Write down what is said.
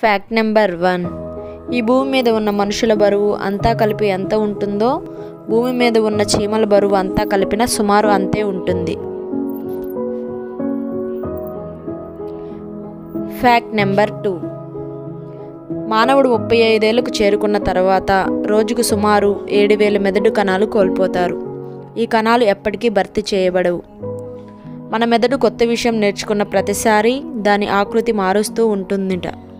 Fact number 1. ఈ భూమి మీద ఉన్న మనుషుల బరువు అంతా కలిపి ఎంత ఉంటుందో భూమి మీద ఉన్న చీమల బరువు అంతా కలిపిన సుమారు అంతే ఉంటుంది. Fact number 2. మానవుడు 35 ఏళ్లకు చేరుకున్న తర్వాత రోజుకు సుమారు 7,000 మెదడు కణాలు కోల్పోతారు. ఈ కణాలు ఎప్పటికీ భర్తీ చేయబడవు. మన మెదడు కొత్త విషయం నేర్చుకున్న ప్రతిసారి దాని ఆకృతి మారుస్తూ ఉంటుందిట.